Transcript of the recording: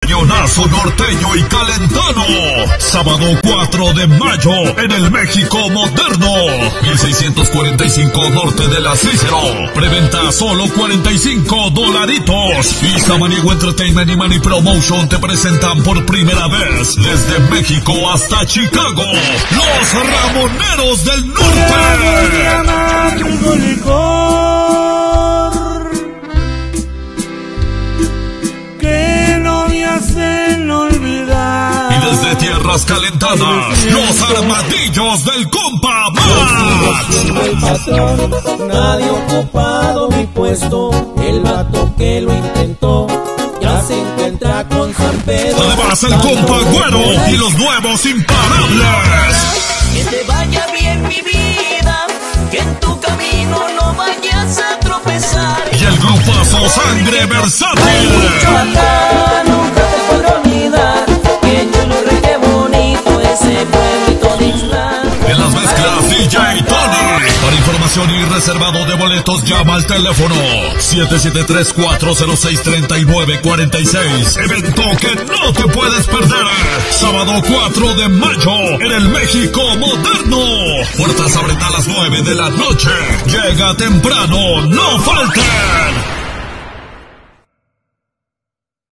Cañonazo norteño y calentano. Sábado 4 de mayo en el México moderno. 1645 norte de la Cícero. Preventa solo $45. Y Samaniego Entertainment y Money Promotion te presentan por primera vez desde México hasta Chicago los Ramoneros del Norte. Y desde tierras calentadas, los Armadillos del Compa Max. El patrón, nadie ha ocupado mi puesto. El vato que lo intentó ya se encuentra con San Pedro. Además el Compa Güero y los nuevos imparables. Que te vaya bien mi vida, que en tu camino no vayas a tropezar. Y el grupazo Sangre Versátil. Nunca te podré olvidar, que chulo y qué bonito ese pueblito de Ixtlán. En las mezclas DJ Tony. Para información y reservado de boletos llama al teléfono 773-406-3946. Evento que no te puedes perder. Sábado 4 de mayo en el México moderno. Puertas abren a las 9 de la noche. Llega temprano, no falten.